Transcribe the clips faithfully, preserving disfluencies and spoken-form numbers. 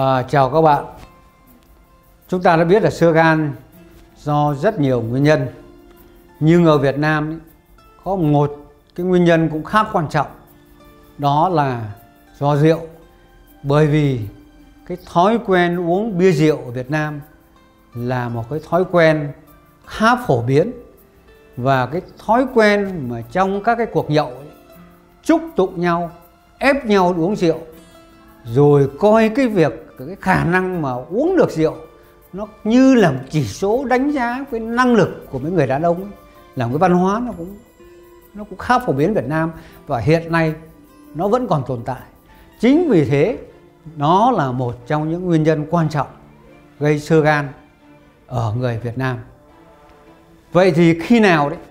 À, chào các bạn. Chúng ta đã biết là xơ gan do rất nhiều nguyên nhân, nhưng ở Việt Nam có một cái nguyên nhân cũng khá quan trọng, đó là do rượu. Bởi vì cái thói quen uống bia rượu ở Việt Nam là một cái thói quen khá phổ biến, và cái thói quen mà trong các cái cuộc nhậu ấy, chúc tụng nhau, ép nhau uống rượu, rồi coi cái việc cái khả năng mà uống được rượu nó như là một chỉ số đánh giá cái năng lực của mấy người đàn ông ấy. Là một cái văn hóa nó cũng nó cũng khá phổ biến Việt Nam, và hiện nay nó vẫn còn tồn tại. Chính vì thế nó là một trong những nguyên nhân quan trọng gây xơ gan ở người Việt Nam. Vậy thì khi nào đấy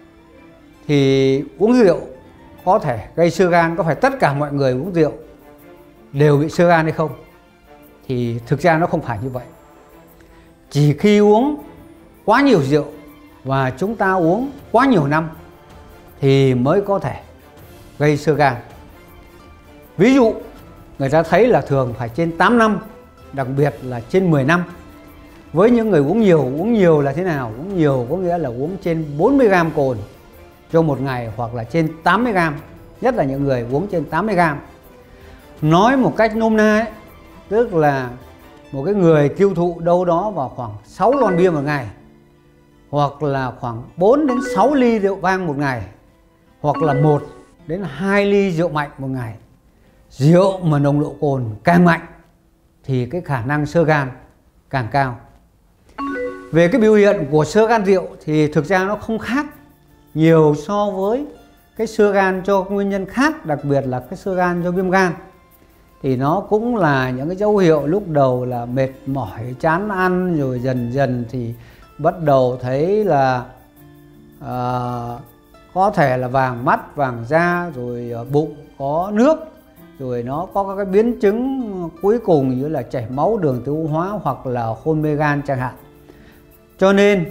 thì uống rượu có thể gây xơ gan? Có phải tất cả mọi người uống rượu đều bị xơ gan hay không? Thì thực ra nó không phải như vậy. Chỉ khi uống quá nhiều rượu và chúng ta uống quá nhiều năm thì mới có thể gây xơ gan. Ví dụ người ta thấy là thường phải trên tám năm, đặc biệt là trên mười năm. Với những người uống nhiều, uống nhiều là thế nào? Uống nhiều có nghĩa là uống trên bốn mươi gam cồn trong một ngày, hoặc là trên tám mươi gam, nhất là những người uống trên tám mươi gam. Nói một cách nôm na ấy, tức là một cái người tiêu thụ đâu đó vào khoảng sáu lon bia một ngày, hoặc là khoảng bốn đến sáu ly rượu vang một ngày, hoặc là một đến hai ly rượu mạnh một ngày. Rượu mà nồng độ cồn càng mạnh thì cái khả năng xơ gan càng cao. Về cái biểu hiện của xơ gan rượu thì thực ra nó không khác nhiều so với cái xơ gan cho nguyên nhân khác, đặc biệt là cái xơ gan do viêm gan. Thì nó cũng là những cái dấu hiệu lúc đầu là mệt mỏi, chán ăn, rồi dần dần thì bắt đầu thấy là uh, có thể là vàng mắt, vàng da, rồi bụng có nước, rồi nó có các cái biến chứng cuối cùng như là chảy máu đường tiêu hóa hoặc là hôn mê gan chẳng hạn. Cho nên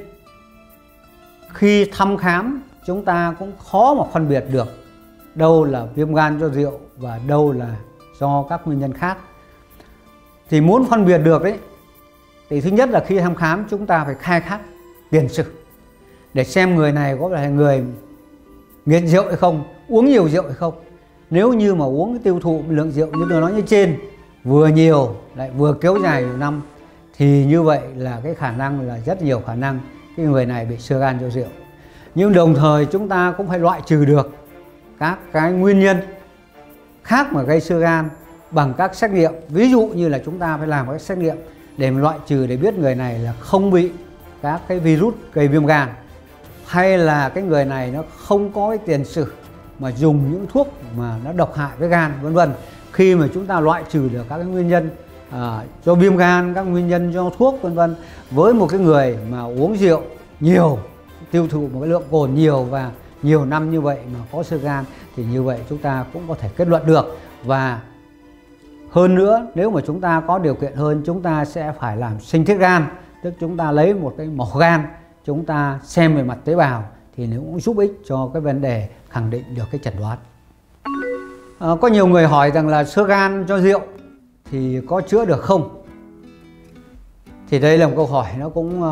khi thăm khám chúng ta cũng khó mà phân biệt được đâu là viêm gan do rượu và đâu là do các nguyên nhân khác. Thì muốn phân biệt được đấy thì thứ nhất là khi thăm khám chúng ta phải khai thác tiền sử để xem người này có phải là người nghiện rượu hay không, uống nhiều rượu hay không. Nếu như mà uống cái tiêu thụ lượng rượu như tôi nói như trên, vừa nhiều lại vừa kéo dài nhiều năm, thì như vậy là cái khả năng là rất nhiều khả năng cái người này bị xơ gan do rượu. Nhưng đồng thời chúng ta cũng phải loại trừ được các cái nguyên nhân khác mà gây xơ gan bằng các xét nghiệm. Ví dụ như là chúng ta phải làm các xét nghiệm để loại trừ, để biết người này là không bị các cái virus gây viêm gan, hay là cái người này nó không có cái tiền sử mà dùng những thuốc mà nó độc hại với gan, vân vân. Khi mà chúng ta loại trừ được các cái nguyên nhân à, do viêm gan, các nguyên nhân do thuốc, vân vân, với một cái người mà uống rượu nhiều, tiêu thụ một cái lượng cồn nhiều và nhiều năm như vậy mà có xơ gan, thì như vậy chúng ta cũng có thể kết luận được. Và hơn nữa, nếu mà chúng ta có điều kiện hơn, chúng ta sẽ phải làm sinh thiết gan, tức chúng ta lấy một cái mẫu gan, chúng ta xem về mặt tế bào, thì nó cũng giúp ích cho cái vấn đề khẳng định được cái chẩn đoán. À, có nhiều người hỏi rằng là xơ gan do rượu thì có chữa được không? Thì đây là một câu hỏi nó cũng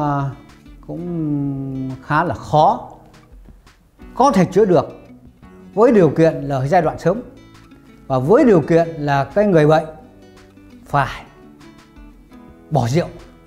cũng khá là khó. Có thể chữa được với điều kiện là ở giai đoạn sớm, và với điều kiện là cái người bệnh phải bỏ rượu.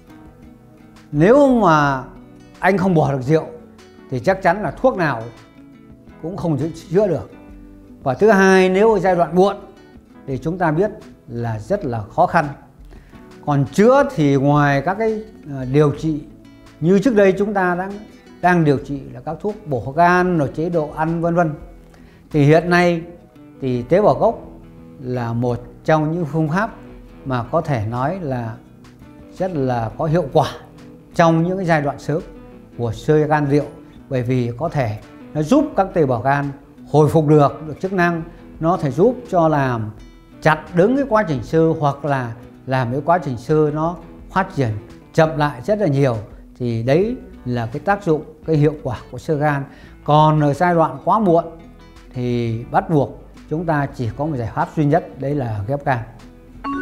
Nếu mà anh không bỏ được rượu thì chắc chắn là thuốc nào cũng không chữa được. Và thứ hai, nếu ở giai đoạn muộn thì chúng ta biết là rất là khó khăn. Còn chữa thì ngoài các cái điều trị như trước đây chúng ta đang đang điều trị là các thuốc bổ gan, rồi chế độ ăn, vân vân, thì hiện nay thì tế bào gốc là một trong những phương pháp mà có thể nói là rất là có hiệu quả trong những cái giai đoạn sớm của xơ gan rượu. Bởi vì có thể nó giúp các tế bào gan hồi phục được, được chức năng, nó thể giúp cho làm chặn đứng cái quá trình xơ, hoặc là làm cái quá trình xơ nó phát triển chậm lại rất là nhiều. Thì đấy là cái tác dụng, cái hiệu quả của xơ gan. Còn ở giai đoạn quá muộn thì bắt buộc chúng ta chỉ có một giải pháp duy nhất, đấy là ghép gan.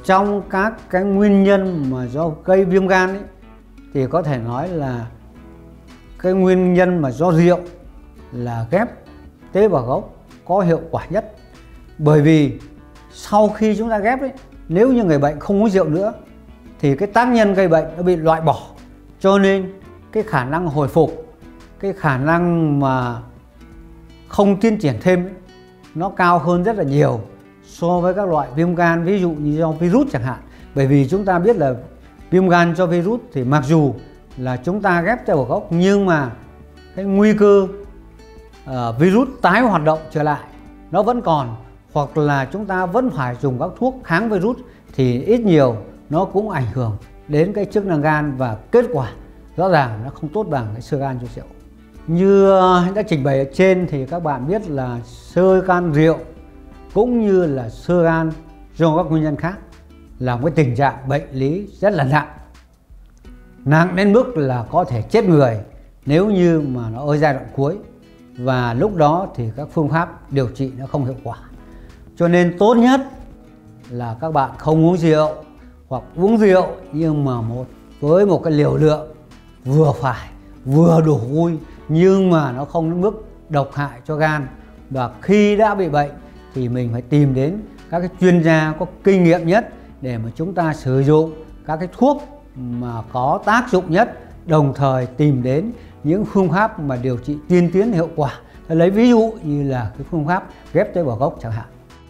trong các cái nguyên nhân mà do gây viêm gan ấy, thì có thể nói là cái nguyên nhân mà do rượu là ghép tế bào gốc có hiệu quả nhất. Bởi vì sau khi chúng ta ghép ấy, nếu như người bệnh không uống rượu nữa thì cái tác nhân gây bệnh nó bị loại bỏ, cho nên cái khả năng hồi phục, cái khả năng mà không tiến triển thêm ấy, nó cao hơn rất là nhiều so với các loại viêm gan, ví dụ như do virus chẳng hạn. Bởi vì chúng ta biết là viêm gan do virus thì mặc dù là chúng ta ghép tế bào gốc nhưng mà cái nguy cơ uh, virus tái hoạt động trở lại nó vẫn còn, hoặc là chúng ta vẫn phải dùng các thuốc kháng virus, thì ít nhiều nó cũng ảnh hưởng đến cái chức năng gan và kết quả rõ ràng nó không tốt bằng cái xơ gan do rượu. Như đã trình bày ở trên thì các bạn biết là xơ gan rượu cũng như là xơ gan do các nguyên nhân khác là một cái tình trạng bệnh lý rất là nặng, nặng đến mức là có thể chết người nếu như mà nó ở giai đoạn cuối, và lúc đó thì các phương pháp điều trị nó không hiệu quả. Cho nên tốt nhất là các bạn không uống rượu, hoặc uống rượu nhưng mà một với một cái liều lượng vừa phải, vừa đủ vui, nhưng mà nó không đến mức độc hại cho gan. Và khi đã bị bệnh thì mình phải tìm đến các cái chuyên gia có kinh nghiệm nhất để mà chúng ta sử dụng các cái thuốc mà có tác dụng nhất, đồng thời tìm đến những phương pháp mà điều trị tiên tiến hiệu quả. Lấy ví dụ như là cái phương pháp ghép tế bào gốc chẳng hạn.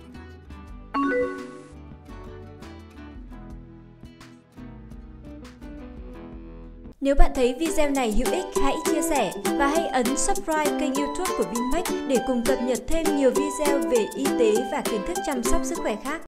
Nếu bạn thấy video này hữu ích, hãy chia sẻ và hãy ấn subscribe kênh YouTube của Vinmec để cùng cập nhật thêm nhiều video về y tế và kiến thức chăm sóc sức khỏe khác.